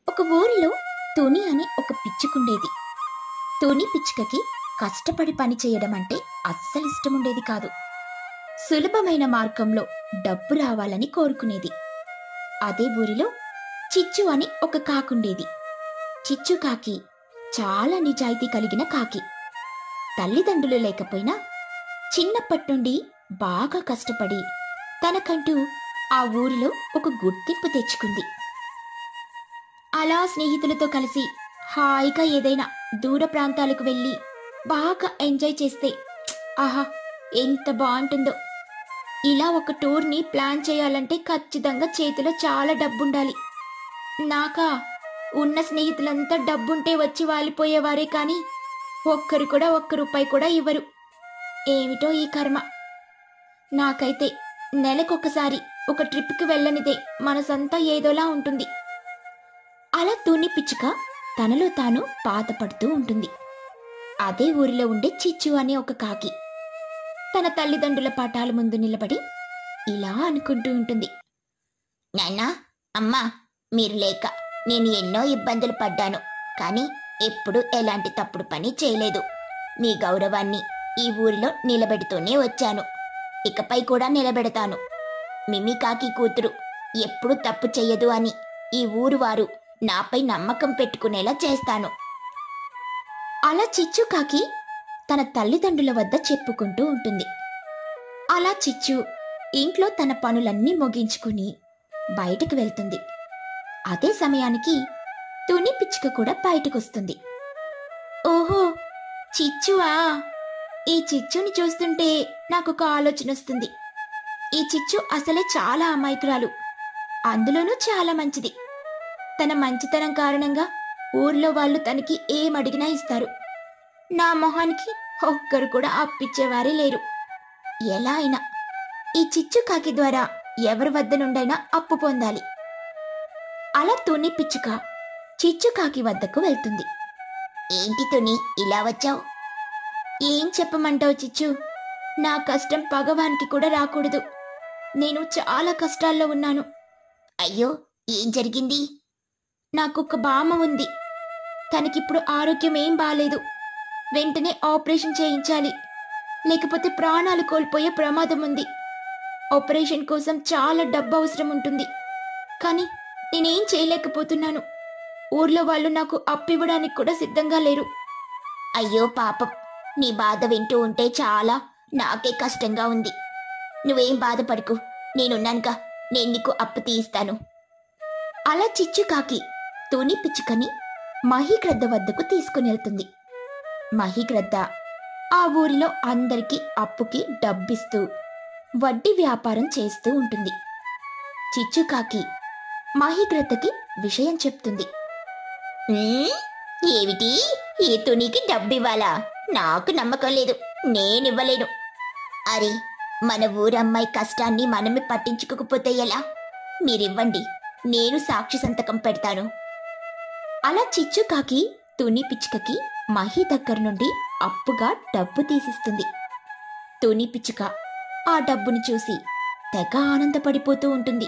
ఒక ఊరిలో తుని అని ఒక పిచ్చుకుండేది. తుని పిచ్చుకకి కష్టపడి పని చేయడం అంటే అస్సలు ఇష్టముండేది కాదు. సులభమైన మార్గంలో డబ్బు రావాలని కోరుకునేది. అదే ఊరిలో చిచ్చు అని ఒక కాకుండేది. చిచ్చు కాకి చాలా నిజాయితీ కలిగిన కాకి. తల్లిదండ్రులు లేకపోయినా చిన్నప్పటి నుండి బాగా కష్టపడి తనకంటూ ఆ ఊరిలో ఒక గుర్తింపు తెచ్చుకుంది. అలా స్నేహితులతో కలిసి హాయిగా ఏదైనా దూర ప్రాంతాలకు వెళ్ళి బాగా ఎంజాయ్ చేస్తే ఆహా ఎంత బాగుంటుందో. ఇలా ఒక టూర్ని ప్లాన్ చేయాలంటే ఖచ్చితంగా చేతిలో చాలా డబ్బుండాలి. నాకా ఉన్న స్నేహితులంతా డబ్బుంటే వచ్చి వాలిపోయేవారే కానీ ఒక్కరు కూడా ఒక్క రూపాయి కూడా ఇవ్వరు. ఏమిటో ఈ కర్మ. నాకైతే నెలకొకసారి ఒక ట్రిప్కి వెళ్ళనిదే మనసంతా ఏదోలా ఉంటుంది. అలా తుని పిచ్చుక తనలో తాను బాధపడుతూ ఉంటుంది. అదే ఊరిలో ఉండే చిచ్చు అనే ఒక కాకి తన తల్లిదండ్రుల పటాల ముందు నిలబడి ఇలా అనుకుంటూ ఉంటుంది. నాన్నా, అమ్మా, మీరు లేక నేను ఎన్నో ఇబ్బందులు పడ్డాను. కానీ ఎప్పుడూ ఎలాంటి తప్పుడు పని చేయలేదు. మీ గౌరవాన్ని ఈ ఊరిలో నిలబెడుతూనే వచ్చాను. ఇకపై కూడా నిలబెడతాను. మిమి కాకి కూతురు ఎప్పుడు తప్పు చెయ్యదు అని ఈ ఊరు వారు నాపై నమ్మకం పెట్టుకునేలా చేస్తాను. అలా చిచ్చు కాకి తన తల్లిదండ్రుల వద్ద చెప్పుకుంటూ ఉంటుంది. అలా చిచ్చు ఇంట్లో తన పనులన్నీ ముగించుకుని బయటకు వెళ్తుంది. అదే సమయానికి తుని పిచ్చుక కూడా బయటకొస్తుంది. ఓహో, చిచ్చువా! ఈ చిచ్చుని చూస్తుంటే నాకొక ఆలోచన వస్తుంది. ఈ చిచ్చు అసలే చాలా అమాయకురాలు, అందులోనూ చాలా మంచిది. తన మంచితనం కారణంగా ఊర్లో వాళ్ళు తనకి ఏమడిగినా ఇస్తారు. నా మొహానికి ఒక్కరు కూడా అప్పిచ్చేవారే లేరు. ఎలా అయినా ఈ చిచ్చు కాకి ద్వారా ఎవరి వద్ద నుండైనా అప్పు పొందాలి. అలా తుని పిచ్చుక చిచ్చు కాకి వద్దకు వెళ్తుంది. ఏంటి తుని, ఇలా వచ్చావు? ఏం చెప్పమంటావు చిచ్చు? నా కష్టం భగవానికి కూడా రాకూడదు. నేను చాలా కష్టాల్లో ఉన్నాను. అయ్యో, ఏం జరిగింది? నాకొక బామ్మ ఉంది. తనకిప్పుడు ఆరోగ్యం ఏం బాలేదు. వెంటనే ఆపరేషన్ చేయించాలి, లేకపోతే ప్రాణాలు కోల్పోయే ప్రమాదం ఉంది. ఆపరేషన్ కోసం చాలా డబ్బు అవసరం ఉంటుంది. కానీ నేనేం చేయలేకపోతున్నాను. ఊర్లో వాళ్ళు నాకు అప్పివ్వడానికి కూడా సిద్ధంగా లేరు. అయ్యో పాపం, నీ బాధ వింటూ ఉంటే చాలా నాకే కష్టంగా ఉంది. నువ్వేం బాధపడకు, నేనున్నానుగా, నేను నీకు అప్పు తీయిస్తాను. అలా చిచ్చు కాకి తుని పిచ్చుకని మహిగ్రద్ద వద్దకు తీసుకుని వెళ్తుంది. మహిగ్రద్ద ఆ ఊరిలో అందరికీ అప్పుకి డబ్బిస్తూ వడ్డీ వ్యాపారం చేస్తూ ఉంటుంది. చిచ్చుకాకి మహిగ్రద్దకి విషయం చెప్తుంది. ఏమిటి, ఈ తునికి డబ్బివ్వాలా? నాకు నమ్మకం లేదు, నేనివ్వలేను. అరే, మన ఊరమ్మాయి కష్టాన్ని మనమే పట్టించుకోకపోతే ఎలా? మీరివ్వండి, నేను సాక్షి సంతకం పెడతాను. అలా చిచ్చుకాకి తుని పిచ్చుకకి మహి దగ్గర నుండి అప్పుగా డబ్బు తీసిస్తుంది. తుని పిచ్చుక ఆ డబ్బుని చూసి తెగ ఆనందపడిపోతూ ఉంటుంది.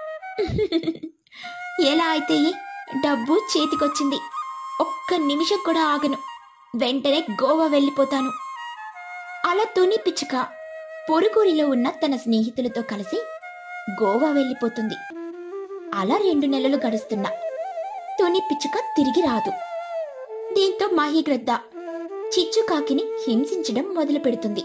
ఎలా అయితే డబ్బు చేతికొచ్చింది, ఒక్క నిమిషం కూడా ఆగను, వెంటనే గోవా వెళ్ళిపోతాను. అలా తుని పిచ్చుక పొరుగురిలో ఉన్న తన స్నేహితులతో కలిసి గోవా వెళ్ళిపోతుంది. అలా 2 నెలలు గడుస్తున్నా తుని పిచ్చుక తిరిగి రాదు. దీంతో మహిగ్రద్ద చిచ్చుకాకిని హింసించడం మొదలు పెడుతుంది.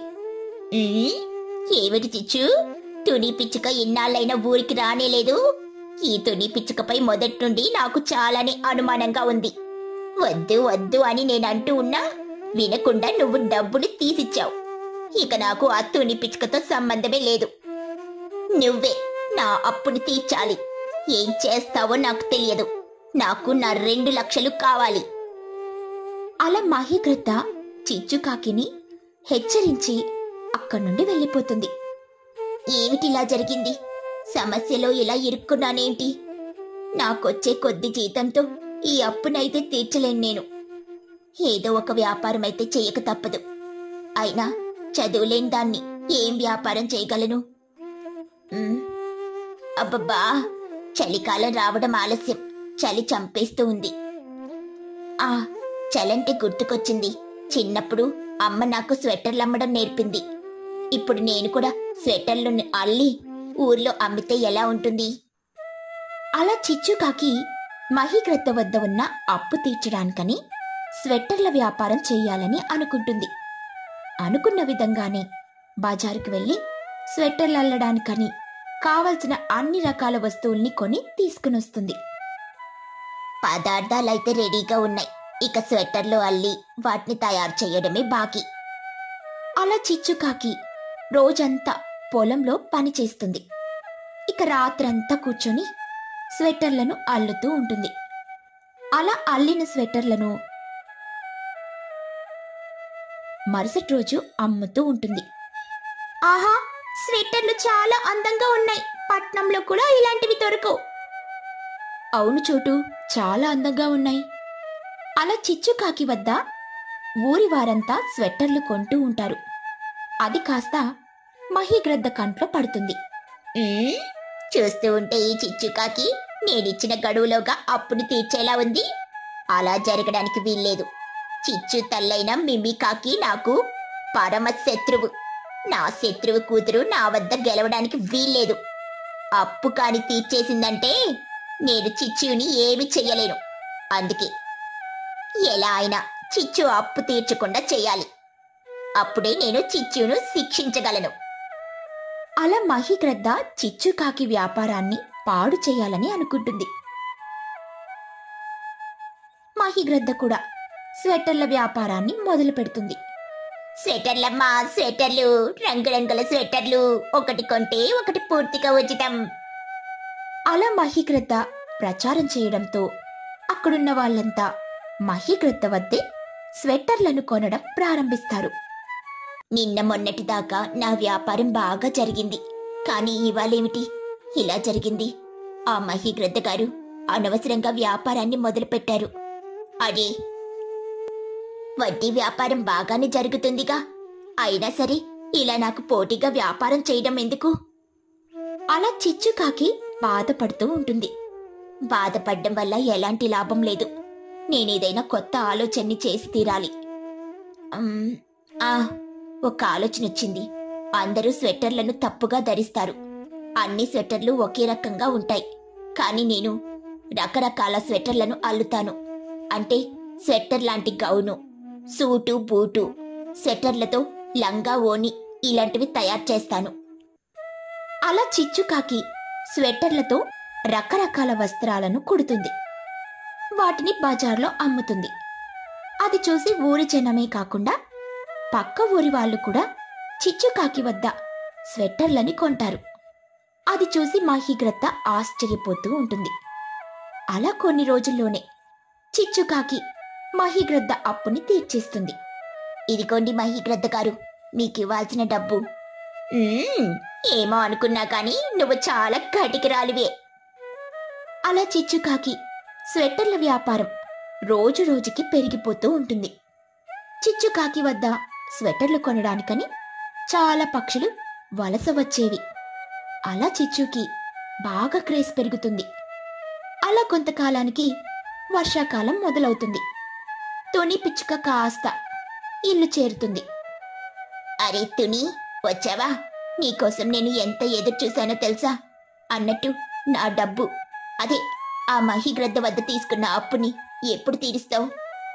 ఏమిటి చిచ్చు, తుని పిచ్చుక ఇన్నాళ్ళైనా ఊరికి రానేలేదు. ఈ తుని పిచ్చుకపై మొదటి నుండి నాకు చాలానే అనుమానంగా ఉంది. వద్దు వద్దు అని నేనంటూ ఉన్నా వినకుండా నువ్వు డబ్బుని తీసిచ్చావు. ఇక నాకు ఆ తుని పిచ్చుకతో సంబంధమే లేదు. నువ్వే నా అప్పుని తీర్చాలి. ఏం చేస్తావో నాకు తెలియదు. నాకు నా 2 లక్షలు కావాలి. అలా మహిగ్రద్ద చిచ్చుకాకిని హెచ్చరించి అక్కడి నుండి వెళ్ళిపోతుంది. ఏమిటిలా జరిగింది? సమస్యలో ఇలా ఇరుక్కున్నానేంటి? నాకొచ్చే కొద్ది జీతంతో ఈ అప్పునైతే తీర్చలేను నేను. ఏదో ఒక వ్యాపారం అయితే చేయక తప్పదు. అయినా చదువులేని దాన్ని ఏం వ్యాపారం చేయగలను? అబ్బబ్బా, చలికాలం రావడం ఆలస్యం. చలి చంపేస్తూ ఉంది. ఆ చలంటే గుర్తుకొచ్చింది. చిన్నప్పుడు అమ్మ నాకు స్వెటర్లు అమ్మడం నేర్పింది. ఇప్పుడు నేను కూడా స్వెటర్లు అల్లి ఊర్లో అమ్మితే ఎలా ఉంటుంది? అలా చిచ్చుకాకి మహిగ్రద్ద వద్ద ఉన్న అప్పు తీర్చడానికని స్వెటర్ల వ్యాపారం చేయాలని అనుకుంటుంది. అనుకున్న విధంగానే బజారుకు వెళ్ళి స్వెటర్లు అల్లడానికని కావలసిన అన్ని రకాల వస్తువుల్ని కొని తీసుకునొస్తుంది. పదార్థాలైతే రెడీగా ఉన్నాయి. ఇక స్వెటర్లు అల్లి వాటిని తయారు చేయడమే బాకీ. అలా చిచ్చుకాకి రోజంతా పొలంలో పని చేస్తుంది. ఇక రాత్రంతా కూర్చొని స్వెటర్లను అల్లుతూ ఉంటుంది. అలా అల్లిన స్వెటర్లను మరుసటి రోజు అమ్ముతూ ఉంటుంది. ఆహా, స్వెటర్లు చాలా అందంగా ఉన్నాయి. పట్నంలో కూడా ఇలాంటివి దొరకవు. అవును చోటు, చాలా అందంగా ఉన్నాయి. అలా చిచ్చుకాకి వద్ద ఊరి వారంతా స్వెటర్లు కొంటూ ఉంటారు. అది కాస్త మహిగ్రద్ద కంట్లో పడుతుంది. చూస్తూ ఉంటే ఈ చిచ్చుకాకి నేనిచ్చిన గడువులోగా అప్పుని తీర్చేలా ఉంది. అలా జరగడానికి వీల్లేదు. చిచ్చు తల్లైన మిమికాకి నాకు పరమ శత్రువు. నా శత్రువు కూతురు నా వద్ద గెలవడానికి వీల్లేదు. అప్పు కాని తీర్చేసిందంటే నేను చిచ్చుని ఏమి చెయ్యలేను. అందుకే ఎలా అయినా చిచ్చు అప్పు తీర్చకుండా చెయ్యాలి. అప్పుడే నేను చిచ్చును శిక్షించగలను. అలా మహిగ్రద్ద చిచ్చుకాకి వ్యాపారాన్ని పాడు చేయాలని అనుకుంటుంది. మహిగ్రద్ద కూడా స్వెటర్ల వ్యాపారాన్ని మొదలు పెడుతుంది. స్వెటర్లమ్మా, స్వెటర్లు, రంగురంగుల స్వెటర్లు, ఒకటి కొంటే ఒకటి పూర్తిగా ఉచితం. అలా మహిగ్రద్ద ప్రచారం చేయడంతో అక్కడున్న వాళ్ళంతా మహిగ్రద్ద వద్దే స్వెటర్లను కొనడం ప్రారంభిస్తారు. నిన్న మొన్నటి దాకా నా వ్యాపారం బాగా జరిగింది. కానీ ఇవాళేమిటి ఇలా జరిగింది? ఆ మహిగ్రద్ద గారు అనవసరంగా వ్యాపారాన్ని మొదలుపెట్టారు. అదే వడ్డీ వ్యాపారం బాగానే జరుగుతుందిగా, అయినా సరే ఇలా నాకు పోటీగా వ్యాపారం చేయడం ఎందుకు? అలా చిచ్చుకాకి బాధపడుతూ ఉంటుంది. బాధపడడం వల్ల ఎలాంటి లాభం లేదు. నేనేదైనా కొత్త ఆలోచనని చేసి తీరాలి. ఒక ఆలోచన వచ్చింది. అందరూ స్వెటర్లను తప్పుగా ధరిస్తారు. అన్ని స్వెటర్లు ఒకే రకంగా ఉంటాయి. కానీ నేను రకరకాల స్వెటర్లను అల్లుతాను. అంటే స్వెటర్ లాంటి గౌను, సూటు, బూటు, స్వెటర్లతో లంగా, ఓని ఇలాంటివి తయారు చేస్తాను. అలా చిచ్చుకాకి స్వెటర్లతో రకరకాల వస్త్రాలను కుడుతుంది. వాటిని బజార్లో అమ్ముతుంది. అది చూసి ఊరి జనమే కాకుండా పక్క ఊరి వాళ్ళు కూడా చిచ్చుకాకి వద్ద స్వెటర్లని కొంటారు. అది చూసి మహిగ్రద్ద ఆశ్చర్యపోతూ ఉంటుంది. అలా కొన్ని రోజుల్లోనే చిచ్చుకాకి మహిగ్రద్ద అప్పుని తీర్చేస్తుంది. ఇదిగోండి మహిగ్రద్ద గారు, మీకివ్వాల్సిన డబ్బు. ఏమో అనుకున్నా కానీ నువ్వు చాలా కటికిరాలివే. అలా చిచ్చుకాకి స్వెటర్ల వ్యాపారం రోజు రోజుకి పెరిగిపోతూ ఉంటుంది. చిచ్చుకాకి వద్ద స్వెటర్లు కొనడానికని చాలా పక్షులు వలస వచ్చేవి. అలా చిచ్చుకి బాగా క్రేజ్ పెరుగుతుంది. అలా కొంతకాలానికి వర్షాకాలం మొదలవుతుంది. తుని పిచ్చుక కాస్త ఇల్లు చేరుతుంది. అరే తుని, వచ్చావా? నీకోసం నేను ఎంత ఎదురు చూశానో తెలుసా? అన్నట్టు నా డబ్బు, అదే ఆ మహిగ్రద్ద వద్ద తీసుకున్న అప్పుని ఎప్పుడు తీరుస్తావు?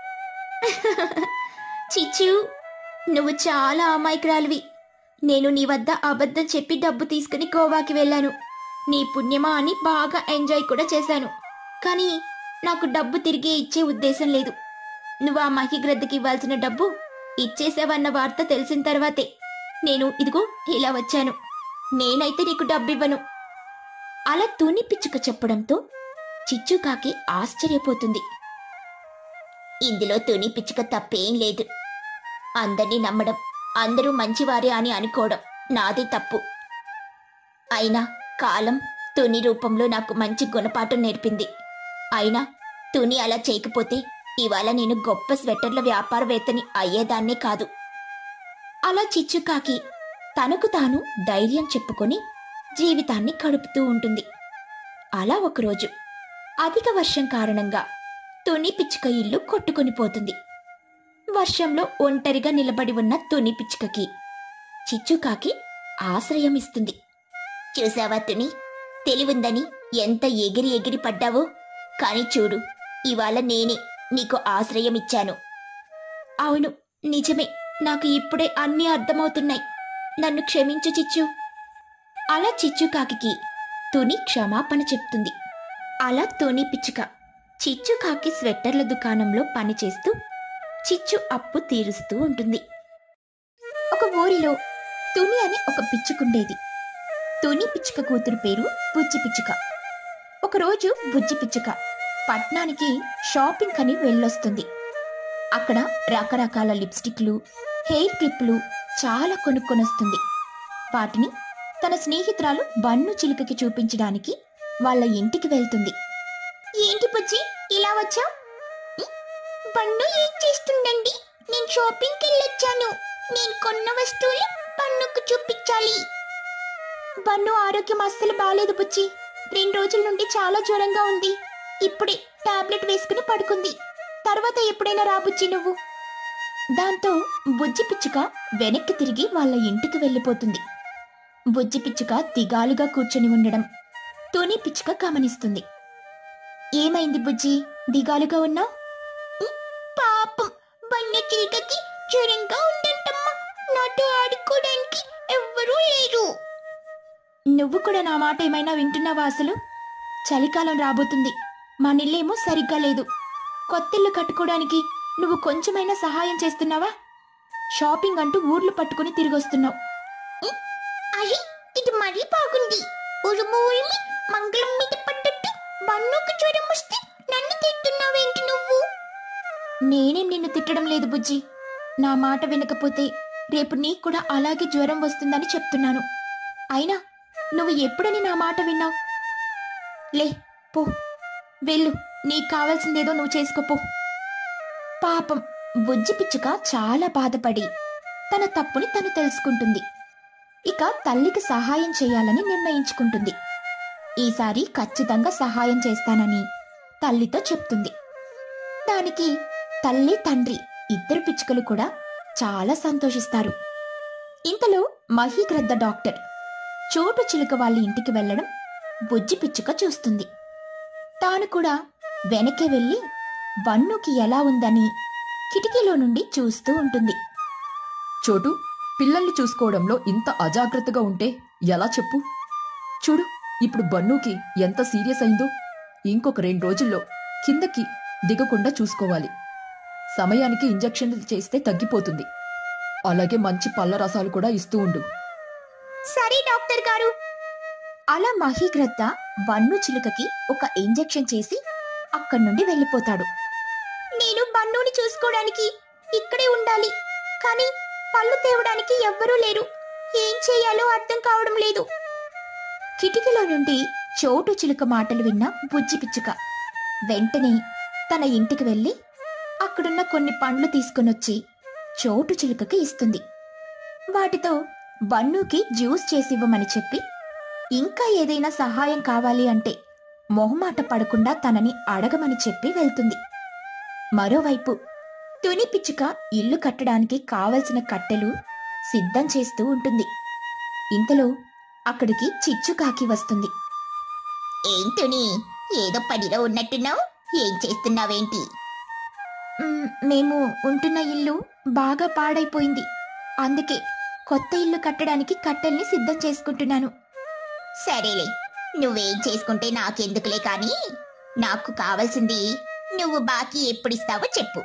చిచ్చు, నువ్వు చాలా అమాయకురాలివి. నేను నీ వద్ద అబద్ధం చెప్పి డబ్బు తీసుకుని గోవాకి వెళ్ళాను. నీ పుణ్యమా అని బాగా ఎంజాయ్ కూడా చేశాను. కానీ నాకు డబ్బు తిరిగి ఇచ్చే ఉద్దేశం లేదు. నువ్వు ఆ మహిగ్రద్దకి ఇవ్వాల్సిన డబ్బు ఇచ్చేసావన్న వార్త తెలిసిన తర్వాతే నేను ఇదిగో ఇలా వచ్చాను. నేనైతే నీకు డబ్బివ్వను. అలా తుని పిచ్చుక చెప్పడంతో చిచ్చుకాకి ఆశ్చర్యపోతుంది. ఇందులో తుని పిచ్చుక తప్పేం లేదు. అందరినీ నమ్మడం, అందరూ మంచివారే అని అనుకోవడం నాదే తప్పు. అయినా కాలం తుని రూపంలో నాకు మంచి గుణపాఠం నేర్పింది. అయినా తుని అలా చేయకపోతే ఇవాళ నేను గొప్ప స్వెటర్ల వ్యాపారవేత్తని అయ్యేదాన్నే కాదు. అలా చిచ్చుకాకి తనకు తాను ధైర్యం చెప్పుకొని జీవితాన్ని గడుపుతూ ఉంటుంది. అలా ఒకరోజు అధిక వర్షం కారణంగా తుని పిచ్చుక ఇల్లు కొట్టుకొని పోతుంది. వర్షంలో ఒంటరిగా నిలబడి ఉన్న తుని పిచ్చుకకి చిచ్చుకాకి ఆశ్రయం ఇస్తుంది. చూసావా తుని, తెలివుందని ఎంత ఎగిరి ఎగిరి పడ్డావో, కాని చూడు, ఇవాళ నేనే నీకు ఆశ్రయం ఇచ్చాను. అవును, నిజమే, నాకు ఇప్పుడే అన్నీ అర్థమవుతున్నాయి. నన్ను క్షమించు చిచ్చు. అలా చిచ్చుకాకి తుని క్షమాపణ చెప్తుంది. అలా తుని పిచ్చుక చిచ్చుకాకి స్వెట్టర్ల దుకాణంలో పనిచేస్తూ చిచ్చు అప్పు తీరుస్తూ ఉంటుంది. ఒక ఊరిలో తుని అని ఒక పిచ్చుకుండేది. తుని పిచ్చుక కూతురు పేరు బుజ్జి పిచ్చుక. ఒకరోజు బుజ్జి పిచ్చుక పట్నానికి షాపింగ్ అని వెళ్ళొస్తుంది. అక్కడ రకరకాల లిప్స్టిక్లు, హెయిర్ క్లిప్లు చాలా కొనుక్కొనొస్తుంది. వాటిని తన స్నేహితురాలు బన్ను చిలుకకి చూపించడానికి వాళ్ళ ఇంటికి వెళ్తుంది. ఏంటి బుజ్జి, ఇలా వచ్చా? బన్ను ఏం చేస్తుందండి? నేను షాపింగ్కి వెళ్ళొచ్చాను. నేను కొన్న వస్తువులు బన్నుకు చూపించాలి. బన్ను ఆరోగ్యం అస్సలు బాలేదు బుజ్జి. 2 రోజుల నుండి చాలా జ్వరంగా ఉంది. ఇప్పుడే టాబ్లెట్ వేసుకుని పడుకుంది. తర్వాత ఎప్పుడైనా రాబుజ్జి నువ్వు. దాంతో బుజ్జి పిచ్చుక వెనక్కి తిరిగి వాళ్ళ ఇంటికి వెళ్ళిపోతుంది. బుజ్జి పిచ్చుక దిగాలుగా కూర్చొని ఉండడం తుని పిచ్చుక గమనిస్తుంది. ఏమైంది బుజ్జి, దిగాలుగా ఉన్నావు? పాపం బన్ను చిలుకకి జ్వరంగా ఉందంటమ్మా. నాతో ఆడుకోవడానికి ఎవ్వరూ లేరు. నువ్వు కూడా నా మాట ఏమైనా వింటున్నావా? అసలు చలికాలం రాబోతుంది. మా నిల్లేమో సరిగ్గా లేదు. కొత్తిల్లు కట్టుకోవడానికి నువ్వు కొంచెమైనా సహాయం చేస్తున్నావా? షాపింగ్ అంటూ ఊర్లు పట్టుకుని తిరిగొస్తున్నావు. అరే, ఇది మరీ బాగుంది. ఉరుము ఉరిమి మంగళం మీద పడ్డట్టు బన్నుకు జ్వరం వస్తే నన్ను తిట్టున్నావేంటి నువ్వు? నేనేం నిన్ను తిట్టడం లేదు బుజ్జి. నా మాట వినకపోతే రేపు నీకు కూడా అలాగే జ్వరం వస్తుందని చెప్తున్నాను. అయినా నువ్వు ఎప్పుడని నా మాట విన్నావు? లే పో, వెళ్ళు, నీకు కావాల్సిందేదో నువ్వు చేసుకోపో. పాపం బుజ్జి పిచ్చుక చాలా బాధపడి తన తప్పుని తను తెలుసుకుంటుంది. ఇక తల్లికి సహాయం చేయాలని నిర్ణయించుకుంటుంది. ఈసారి ఖచ్చితంగా సహాయం చేస్తానని తల్లితో చెప్తుంది. దానికి తల్లి తండ్రి ఇద్దరు పిచ్చుకలు కూడా చాలా సంతోషిస్తారు. ఇంతలో మహీగ్రద్ద డాక్టర్ చోటు చిలుక వాళ్ళ ఇంటికి వెళ్లడం బుజ్జి పిచ్చుక చూస్తుంది. తాను కూడా వెనకే వెళ్లి బన్నుకి ఎలా ఉందని కిటికీలో నుండి చూస్తూ ఉంటుంది. చోటు, పిల్లల్ని చూసుకోవడంలో ఇంత అజాగ్రత్తగా ఉంటే ఎలా చెప్పు? చూడు, ఇప్పుడు బన్నుకి ఎంత సీరియస్ అయిందో. ఇంకొక 2 రోజుల్లో కిందకి దిగకుండా చూసుకోవాలి. సమయానికి ఇంజెక్షన్లు చేస్తే తగ్గిపోతుంది. అలాగే మంచి పళ్ళ రసాలు కూడా ఇస్తూ ఉండు. సరే డాక్టర్ గారు. అలా మహీగ్రద్ద బన్ను చిలుకకి ఒక ఇంజెక్షన్ చేసి అక్కడి నుండి వెళ్ళిపోతాడు. నేను బన్నుని చూసుకోవడానికి ఇక్కడే ఉండాలి, కానీ పళ్ళు తేవడానికి ఎవ్వరూ లేరు. ఏం చేయాలో అర్థం కావడం లేదు. కిటికీలో నుండి చోటు చిలుక మాటలు విన్న బుజ్జి పిచ్చుక వెంటనే తన ఇంటికి వెళ్ళి అక్కడున్న కొన్ని పండ్లు తీసుకునొచ్చి చోటు చిలుకకి ఇస్తుంది. వాటితో బన్నుకి జ్యూస్ చేసివ్వమని చెప్పి, ఇంకా ఏదైనా సహాయం కావాలి అంటే మొహమాట పడకుండా తనని అడగమని చెప్పి వెళ్తుంది. మరోవైపు తుని పిచ్చుక ఇల్లు కట్టడానికి కావలసిన కట్టెలు సిద్ధం చేస్తూ ఉంటుంది. ఇంతలో అక్కడికి చిచ్చుకాకి వస్తుంది. ఏం తుని, ఏదో పనిలో ఉన్నట్టున్నావు, ఏం చేస్తున్నావేంటి? మేము ఉంటున్న ఇల్లు బాగా పాడైపోయింది. అందుకే కొత్త ఇల్లు కట్టడానికి కట్టెల్ని సిద్ధం చేసుకుంటున్నాను. సరేలే, నువ్వేం చేసుకుంటే నాకెందుకులే, కానీ నాకు కావాల్సింది నువ్వు బాకీ ఎప్పుడిస్తావో చెప్పు.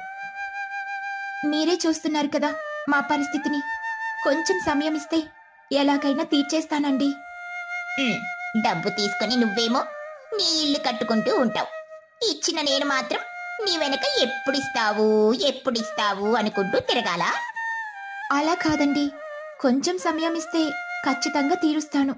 మీరే చూస్తున్నారు కదా మా పరిస్థితిని. కొంచెం సమయం ఇస్తే ఎలాగైనా తీర్చేస్తానండి. డబ్బు తీసుకుని నువ్వేమో నీ ఇల్లు కట్టుకుంటూ ఉంటావు. ఇచ్చిన నేను మాత్రం నీ వెనక ఎప్పుడిస్తావు అనుకుంటూ తిరగాలా? అలా కాదండి, కొంచెం సమయం ఇస్తే ఖచ్చితంగా తీరుస్తాను.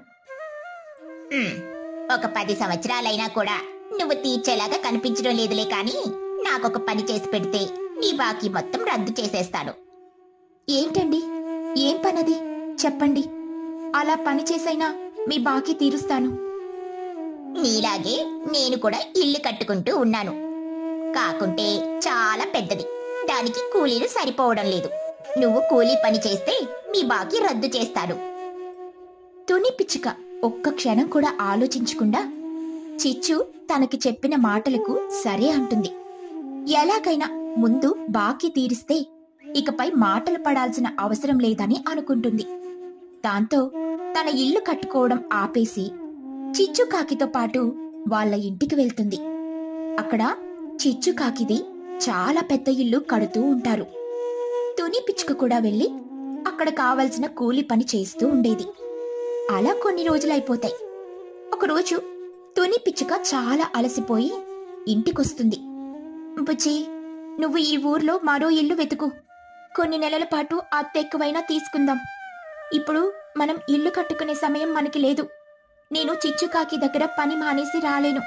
ఒక 10 సంవత్సరాలైనా కూడా నువ్వు తీర్చేలాగా కనిపించడం లేదులే, కానీ నాకొక పని చేసి పెడితే నీ బాకీ మొత్తం రద్దు చేసేస్తాను. ఏంటండి, ఏం పనది చెప్పండి. అలా పని చేసైనా మీ బాకీ తీరుస్తాను. నీలాగే నేను కూడా ఇల్లు కట్టుకుంటూ ఉన్నాను. కాకుంటే చాలా పెద్దది. దానికి కూలీలు సరిపోవడం లేదు. నువ్వు కూలీ పని చేస్తే మీ బాకీ రద్దు చేస్తాను. తుని పిచ్చుక ఒక్క క్షణం కూడా ఆలోచించకుండా చిచ్చు తనకి చెప్పిన మాటలకు సరే అంటుంది. ఎలాగైనా ముందు బాకీ తీరిస్తే ఇకపై మాటలు పడాల్సిన అవసరం లేదని అనుకుంటుంది. దాంతో తన ఇల్లు కట్టుకోవడం ఆపేసి చిచ్చుకాకితో పాటు వాళ్ళ ఇంటికి వెళ్తుంది. అక్కడ చిచ్చుకాకిది చాలా పెద్ద ఇల్లు కడుతూ ఉంటారు. తుని పిచ్చుక కూడా వెళ్లి అక్కడ కావలసిన కూలి పని చేస్తూ ఉండేది. అలా కొన్ని రోజులైపోతాయి. ఒకరోజు తుని పిచ్చుక చాలా అలసిపోయి ఇంటికొస్తుంది. బుజ్జి, నువ్వు ఈ ఊర్లో మరో ఇల్లు వెతుకు. కొన్ని నెలల పాటు అద్దె ఎక్కువైనా తీసుకుందాం. ఇప్పుడు మనం ఇల్లు కట్టుకునే సమయం మనకి లేదు. నేను చిచ్చుకాకి దగ్గర పని మానేసి రాలేను.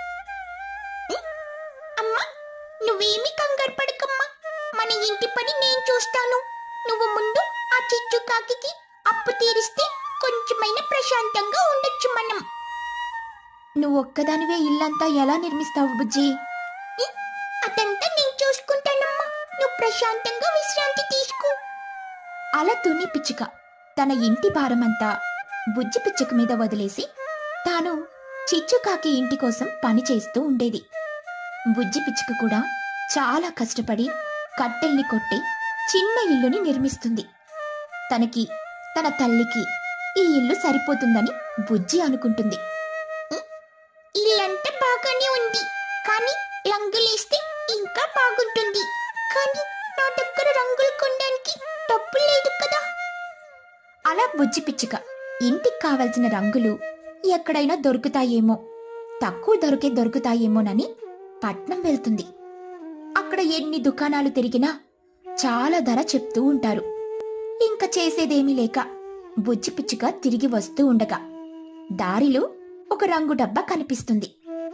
అమ్మా, నువ్వేమి కంగారు పడకమ్మా. మన ఇంటి పని నేను చూస్తాను. నువ్వు ముందు ఆ చిచ్చుకాకి అప్పు తీరిస్తే కొంచెమైనా ప్రశాంతంగా ఉండొచ్చు మనం. నువ్వు ఒక్కదానివే ఇల్లంతా ఎలా నిర్మిస్తావు బుజ్జి? అదంతా నేను చూసుకుంటానమ్మా. నువ్వు ప్రశాంతంగా విశ్రాంతి తీసుకో. అలా తుని పిచ్చుక తన ఇంటి భారమంతా బుజ్జి పిచ్చుక మీద వదిలేసి తాను చిచ్చుకాకి ఇంటి కోసం పని చేస్తూ ఉండేది. బుజ్జి పిచ్చుక కూడా చాలా కష్టపడి కట్టెల్ని కొట్టి చిన్న ఇల్లుని నిర్మిస్తుంది. తనకి, తన తల్లికి ఈ ఇల్లు సరిపోతుందని బుజ్జి అనుకుంటుంది. ఇల్లంతా బాగానే ఉంది, కానీ రంగులేస్తే ఇంకా బాగుంటుంది. కానీ నా దగ్గర రంగులు కొనడానికి డబ్బు లేదు కదా. అలా బుజ్జి పిచ్చుక ఇంటికి కావలసిన రంగులు ఎక్కడైనా దొరుకుతాయేమో, తక్కువ ధరకే దొరుకుతాయేమోనని పట్నం వెళ్తుంది. అక్కడ ఎన్ని దుకాణాలు తిరిగినా చాలా ధర చెప్తూ ఉంటారు. ఇంకా చేసేదేమీ లేక బుజ్జి పిచ్చుక తిరిగి వస్తూ ఉండగా దారిలో ఒక రంగు డబ్బా కనిపిస్తుంది.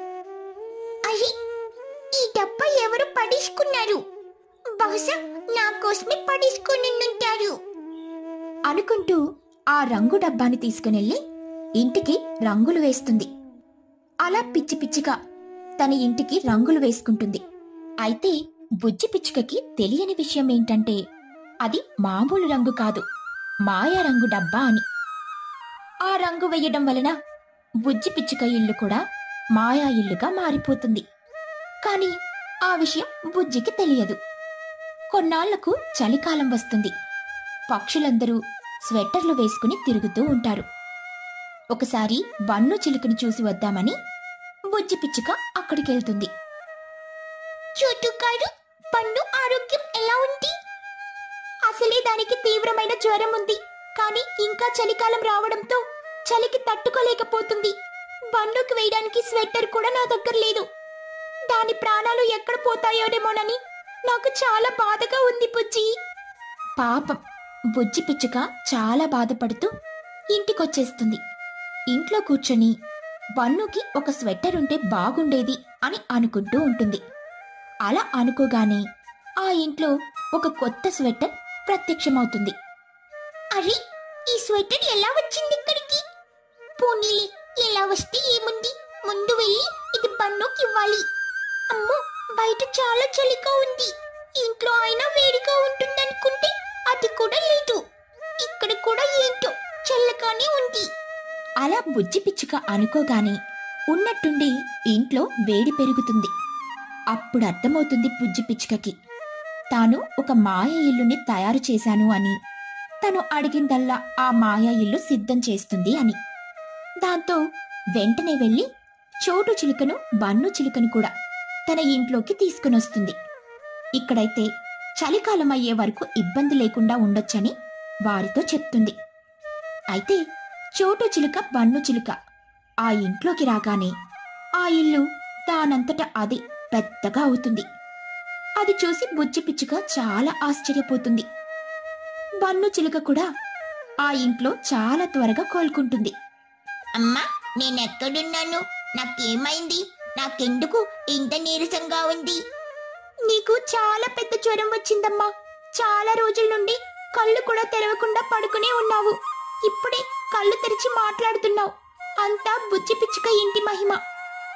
అయ్యి, ఈ డబ్బా ఎవరు పడేసుకున్నారు? బహుశా నా కోసమే పడేసుకుని అనుకుంటూ ఆ రంగు డబ్బాని తీసుకునెళ్ళి ఇంటికి రంగులు వేస్తుంది. అలా పిచ్చి పిచ్చిగా తన ఇంటికి రంగులు వేసుకుంటుంది. అయితే బుజ్జి పిచ్చుకకి తెలియని విషయం ఏంటంటే అది మామూలు రంగు కాదు, మాయా రంగు డబ్బా అని. ఆ రంగు వేయడం వలన బుజ్జి పిచ్చుక ఇల్లు కూడా మాయా ఇల్లుగా మారిపోతుంది. కాని ఆ విషయం బుజ్జికి తెలియదు. కొన్నాళ్లకు చలికాలం వస్తుంది. పక్షులందరూ స్వెట్టర్లు వేసుకుని తిరుగుతూ ఉంటారు. ఒకసారి బన్ను చిలుకని చూసి వద్దామని బుజ్జి పిచ్చుక అక్కడికెళ్తుంది. చూటుకారు, బన్ను ఆరోగ్యం ఎలా ఉంది? అసలే దానికి తీవ్రమైన జ్వరం ఉంది. కానీ ఇంకా చలికాలం రావడంతో చలికి తట్టుకోలేకపోతుంది. బన్నుకి వేయడానికి స్వెట్టర్ కూడా నా దగ్గర లేదు. దాని ప్రాణాలు ఎక్కడ పోతాయోనేమోనని నాకు చాలా బాధగా ఉంది బుజ్జి. పాపం బుజ్జి పిచ్చుక చాలా బాధపడుతూ ఇంటికొచ్చేస్తుంది. ఇంట్లో కూర్చొని బన్నుకి ఒక స్వెట్టర్ ఉంటే బాగుండేది అని అనుకుంటూ ఉంటుంది. అలా అనుకోగానే ఆ ఇంట్లో ఒక కొత్త స్వెట్టర్ ప్రత్యక్షమవుతుంది. అరే, ఈ స్వెట్టర్ ఎలా వచ్చింది ఇక్కడికి? పోనీలే, ఎలా వస్తే ఏముంది, ముందు వెళ్ళి ఇది బన్నుకి ఇవ్వాలి. అమ్మో, బయట చాలా చలిగా ఉంది. ఇంట్లో అయినా వేడిగా ఉంటుందనుకుంటే అది కూడా లేదు. ఇక్కడ కూడా ఏంటో చల్లగానే ఉంది. అలా బుజ్జి పిచ్చుక అనుకోగానే ఉన్నట్టుండి ఇంట్లో వేడి పెరుగుతుంది. అప్పుడు అర్థమవుతుంది బుజ్జి పిచ్చుకకి తాను ఒక మాయ ఇల్లుని తయారు చేశాను అని. తను అడిగిందల్లా ఆ మాయా ఇల్లు సిద్ధం చేస్తుంది అని. దాంతో వెంటనే వెళ్లి చోటు చిలుకను, బన్ను చిలుకను కూడా తన ఇంట్లోకి తీసుకునొస్తుంది. ఇక్కడైతే చలికాలం అయ్యే వరకు ఇబ్బంది లేకుండా ఉండొచ్చని వారితో చెప్తుంది. అయితే చోటు చిలుక, బన్ను చిలుక ఆ ఇంట్లోకి రాగానే ఆ ఇల్లు దానంతట అది పెద్దగా అవుతుంది. అది చూసి బుజ్జి పిచ్చుక చాలా ఆశ్చర్యపోతుంది. బన్ను చిలుక కూడా ఆ ఇంట్లో చాలా త్వరగా కోలుకుంటుంది. అమ్మా, నేనెక్కడున్నాను? నాకేమైంది? నాకెందుకు ఇంత నీరసంగా ఉంది? నీకు చాలా పెద్ద జ్వరం వచ్చిందమ్మా. చాలా రోజుల నుండి కళ్ళు కూడా తెరవకుండా పడుకునే ఉన్నావు. ఇప్పుడే కళ్ళు తెరిచి మాట్లాడుతున్నావు. అంతా బుజ్జి పిచ్చుక ఇంటి మహిమ.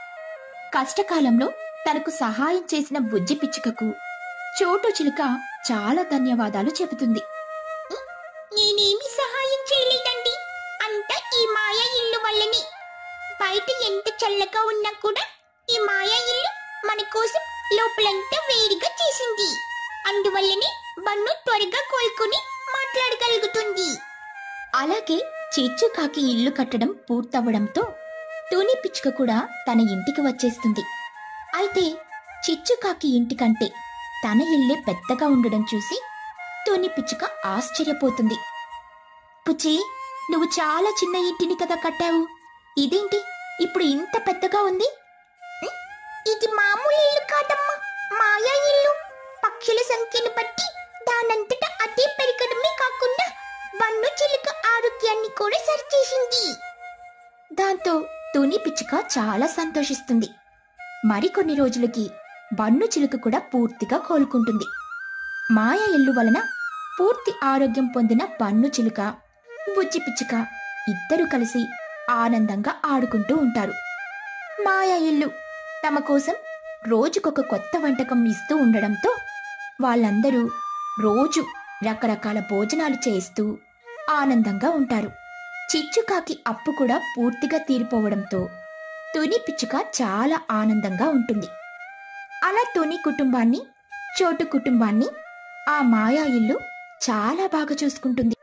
కష్టకాలంలో తనకు సహాయం చేసిన బుజ్జి పిచ్చుకకు చోటు చిలుక చాలా ధన్యవాదాలు చెబుతుంది. నేనేమి సహాయం చేయలేదండి, అంతా ఈ మాయా ఇల్లు వల్లనే. బయట ఎంత చల్లగా ఉన్నా కూడా ఈ మాయా ఇల్లు మన కోసం లోపలంతా వేడిగా చేసింది. అందువల్లనే బన్ను త్వరగా కోలుకుని మాట్లాడగలుగుతుంది. అలాగే చిచ్చుకాకి ఇల్లు కట్టడం పూర్తవడంతో తుని పిచ్చుక కూడా తన ఇంటికి వచ్చేస్తుంది. అయితే చిచ్చుకాకి ఇంటికంటే తన ఇల్లే పెద్దగా ఉండడం చూసి తుని పిచ్చుక ఆశ్చర్యపోతుంది. పుచ్చి, నువ్వు చాలా చిన్న ఇంటిని కదా కట్టావు, ఇదేంటి ఇప్పుడు ఇంత పెద్దగా ఉంది? ఇది మామూలు ఇల్లు కాదమ్మా, మాయా ఇల్లు. పక్షుల సంఖ్యను బట్టి దానంతటా అదే పెరగడమే కాకుండా బన్ను చిలుక ఆరోగ్యాన్ని కూడా సరిచేసింది. దాంతో తుని పిచ్చుక చాలా సంతోషిస్తుంది. మరికొన్ని రోజులకి బన్ను చిలుక కూడా పూర్తిగా కోలుకుంటుంది. మాయా ఇల్లు వలన పూర్తి ఆరోగ్యం పొందిన బన్ను చిలుక, బుజ్జి పిచ్చుక ఇద్దరూ కలిసి ఆనందంగా ఆడుకుంటూ ఉంటారు. మాయా ఇల్లు తమ కోసం రోజుకొక కొత్త వంటకం ఇస్తూ ఉండడంతో వాళ్ళందరూ రోజు రకరకాల భోజనాలు చేస్తూ ఆనందంగా ఉంటారు. చిచ్చుకాకి అప్పు కూడా పూర్తిగా తీరిపోవడంతో తుని పిచ్చుక చాలా ఆనందంగా ఉంటుంది. అలా తుని కుటుంబాన్ని, చోటు కుటుంబాన్ని ఆ మాయా ఇల్లు చాలా బాగా చూసుకుంటుంది.